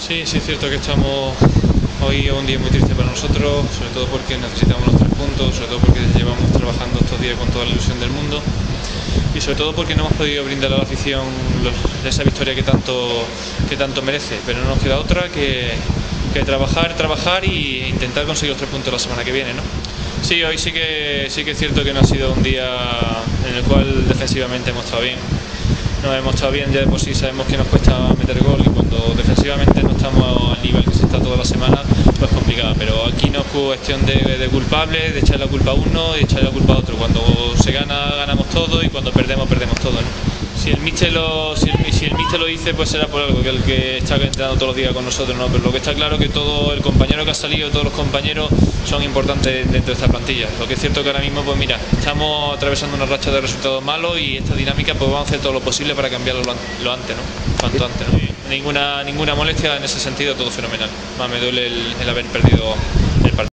Sí, sí es cierto que estamos hoy un día muy triste para nosotros, sobre todo porque necesitamos los 3 puntos, sobre todo porque llevamos trabajando estos días con toda la ilusión del mundo y sobre todo porque no hemos podido brindar a la afición esa victoria que tanto merece, pero no nos queda otra que trabajar e intentar conseguir los 3 puntos la semana que viene, ¿no? Sí, hoy sí que es cierto que no ha sido un día en el cual defensivamente hemos estado bien. No hemos estado bien, ya de por sí sabemos que nos cuesta meter gol y cuando defensivamente no estamos al nivel que se está toda la semana, pues es complicado. Pero aquí no es cuestión de culpables, de echar la culpa a uno y echar la culpa a otro. Cuando se gana, ganamos todo y cuando perdemos, perdemos todo, ¿no? Si el míster lo dice, pues será por algo, que el que está entrenando todos los días con nosotros, ¿no? Pero lo que está claro es que todo el compañero que ha salido, todos los compañeros son importantes dentro de esta plantilla. Lo que es cierto que ahora mismo, pues mira, estamos atravesando una racha de resultados malos y esta dinámica, pues vamos a hacer todo lo posible para cambiarlo lo antes, ¿no? Cuanto antes, ¿no? Ninguna molestia en ese sentido, todo fenomenal. Más me duele el haber perdido el partido.